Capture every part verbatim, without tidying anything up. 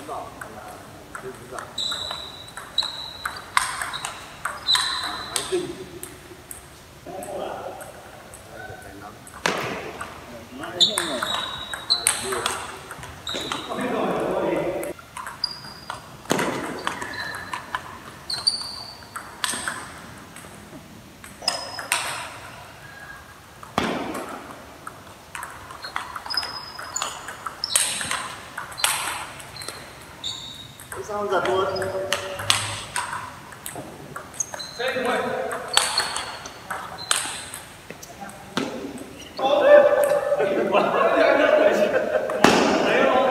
đỏ là trên thứ giặc máy kinh đây là cái nắm máy đưa sao giật luôn. Đây rồi. Ô đấy. Đấy không?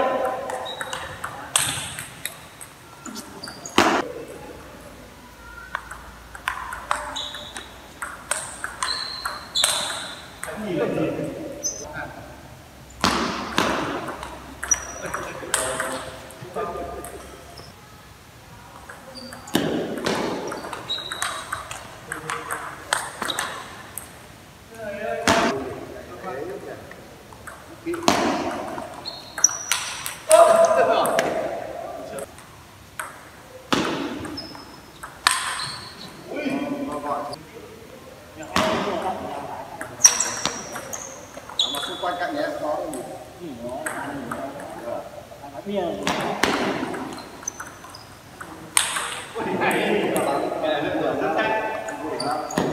Cái gì là gì? Mà xung quanh cạnh em có cái gì? Ôi này, cái này rất là